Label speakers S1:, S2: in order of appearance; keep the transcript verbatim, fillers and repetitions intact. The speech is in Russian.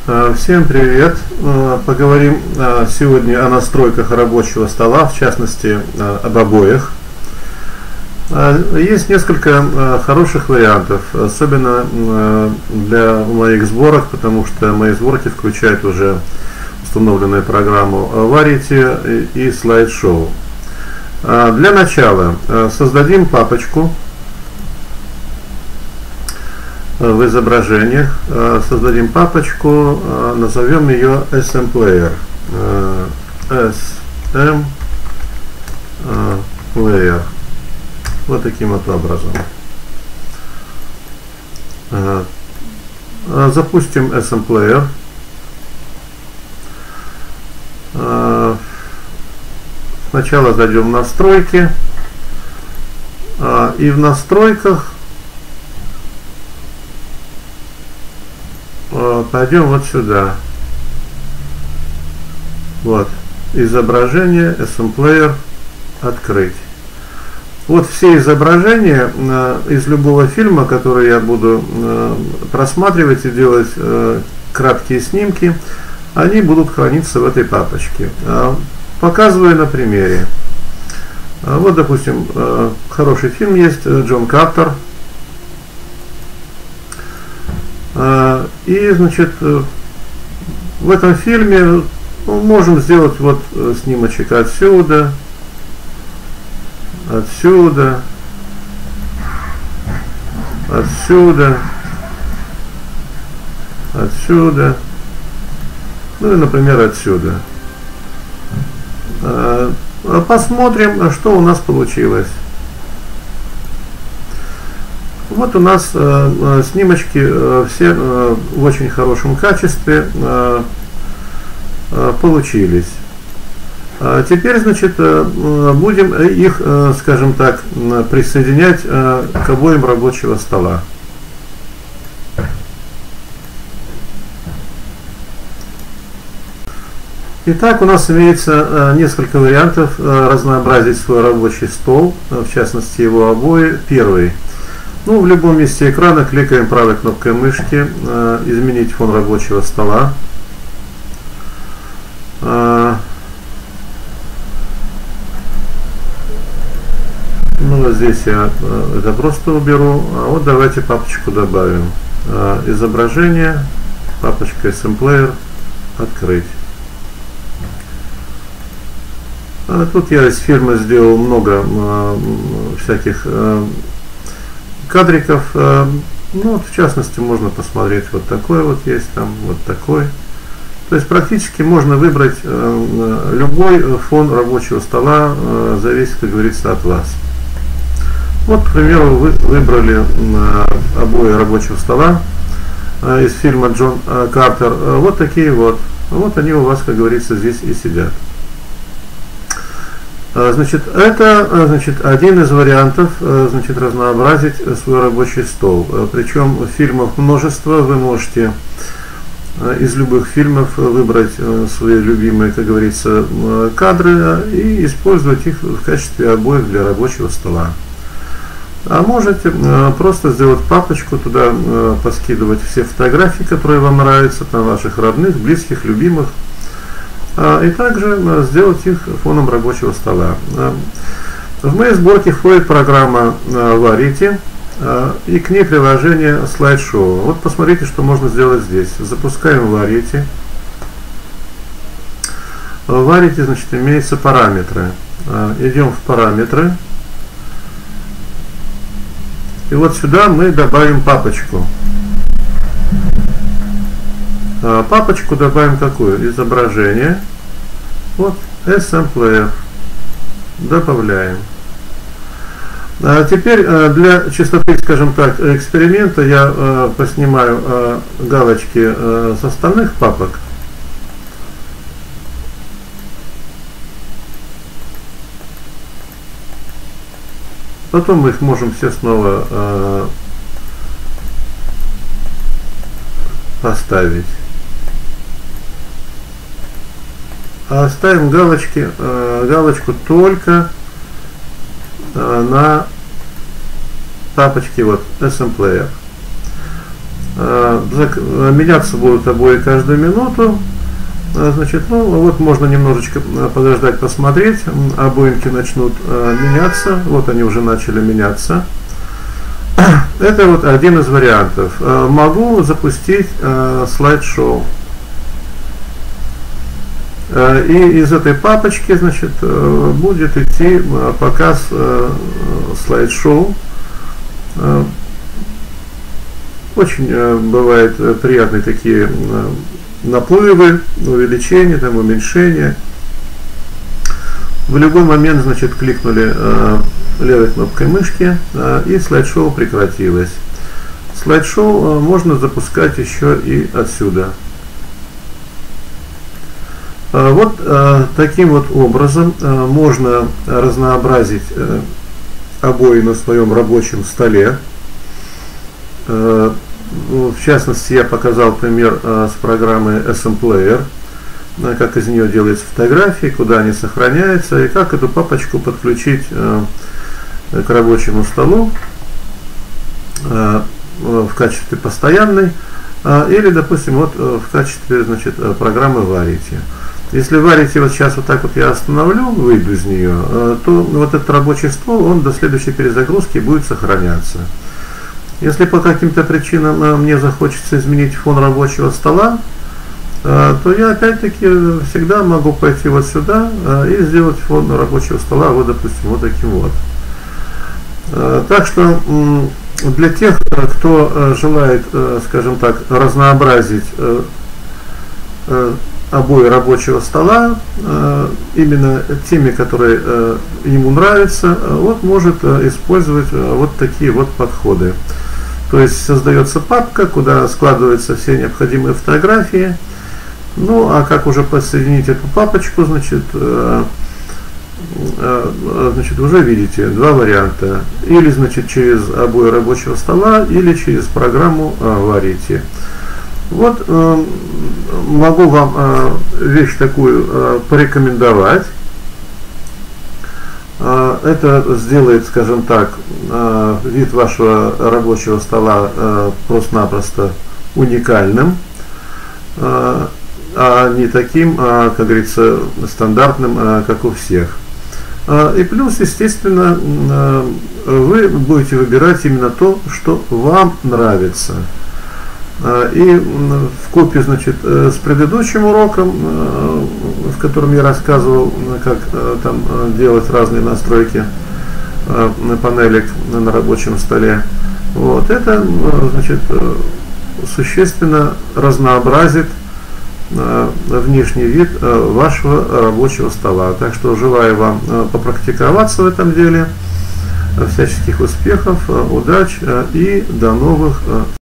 S1: Всем привет! Поговорим сегодня о настройках рабочего стола, в частности об обоях. Есть несколько хороших вариантов, особенно для моих сборок, потому что мои сборки включают уже установленную программу Variety и Slideshow. Для начала создадим папочку в изображениях, создадим папочку, назовем ее эс эм Player. эс эм Player. Вот таким вот образом. Запустим эс эм Player. Сначала зайдем в настройки. И в настройках пойдем вот сюда. Вот. Изображение, эс эм Player, открыть. Вот все изображения э, из любого фильма, который я буду э, просматривать и делать э, краткие снимки, они будут храниться в этой папочке. Э, показываю на примере. Э, вот, допустим, э, хороший фильм есть, Джон Картер. Э, и, значит, э, в этом фильме ну, можем сделать вот э, снимочек отсюда. Отсюда, отсюда, отсюда, ну и, например, отсюда. Посмотрим, что у нас получилось. Вот у нас снимочки все в очень хорошем качестве получились. Теперь, значит, будем их, скажем так, присоединять к обоим рабочего стола. Итак, у нас имеется несколько вариантов разнообразить свой рабочий стол, в частности его обои. Первый. Ну, в любом месте экрана кликаем правой кнопкой мышки, изменить фон рабочего стола. Ну, вот здесь я э, это просто уберу, а вот давайте папочку добавим. Э, изображение, папочка эс эм Player, открыть. А тут я из фильма сделал много э, всяких э, кадриков. Э, ну, вот, в частности, можно посмотреть, вот такой вот есть, там вот такой. То есть практически можно выбрать э, любой фон рабочего стола, э, зависит, как говорится, от вас. Вот, к примеру, вы выбрали обои рабочего стола из фильма Джон Картер. Вот такие вот. Вот они у вас, как говорится, здесь и сидят. Значит, это значит, один из вариантов значит, разнообразить свой рабочий стол. Причем фильмов множество. Вы можете из любых фильмов выбрать свои любимые, как говорится, кадры и использовать их в качестве обоев для рабочего стола. А можете э, просто сделать папочку, туда э, поскидывать все фотографии, которые вам нравятся, там ваших родных, близких, любимых, э, и также э, сделать их фоном рабочего стола. Э, в моей сборке входит программа э, Variety э, и к ней приложение Slideshow. Вот посмотрите, что можно сделать здесь. Запускаем Variety. В Variety, значит, имеются параметры. Э, идем в параметры. И вот сюда мы добавим папочку. Папочку добавим какую? Изображение. Вот эс эм Player. Добавляем. А теперь для чистоты, скажем так, эксперимента я поснимаю галочки с остальных папок. Потом мы их можем все снова э, поставить. А ставим галочки, э, галочку только э, на папочке вот эс эм Player. Меняться будут обои каждую минуту. Значит, ну вот можно немножечко подождать, посмотреть. Обоинки начнут меняться. Вот они уже начали меняться. Это вот один из вариантов. Могу запустить слайд-шоу. И из этой папочки, значит, будет идти показ слайд-шоу. Очень бывают приятные такие наплывы, увеличения, там, уменьшения. В любой момент, значит, кликнули левой кнопкой мышки, и слайд-шоу прекратилось. Слайд-шоу можно запускать еще и отсюда. Вот таким вот образом можно разнообразить обои на своем рабочем столе. В частности, я показал пример с программой эс эм Player, как из нее делаются фотографии, куда они сохраняются и как эту папочку подключить к рабочему столу в качестве постоянной или, допустим, вот в качестве, значит, программы Varity. Если Varity вот сейчас вот так вот я остановлю, выйду из нее, то вот этот рабочий стол, он до следующей перезагрузки будет сохраняться. Если по каким-то причинам мне захочется изменить фон рабочего стола, то я опять-таки всегда могу пойти вот сюда и сделать фон рабочего стола, вот, допустим, вот таким вот. Так что для тех, кто желает, скажем так, разнообразить обои рабочего стола именно теми, которые ему нравятся, вот может использовать вот такие вот подходы. То есть создается папка, куда складываются все необходимые фотографии. Ну, а как уже подсоединить эту папочку, значит, значит, уже видите два варианта. Или, значит, через обои рабочего стола, или через программу Varity. Вот могу вам вещь такую порекомендовать. Это сделает, скажем так, вид вашего рабочего стола просто-напросто уникальным, а не таким, как говорится, стандартным, как у всех. И плюс, естественно, вы будете выбирать именно то, что вам нравится. И вкупе, значит, с предыдущим уроком, в котором я рассказывал, как там делать разные настройки панелек на рабочем столе, вот это, значит, существенно разнообразит внешний вид вашего рабочего стола. Так что желаю вам попрактиковаться в этом деле, всяческих успехов, удач и до новых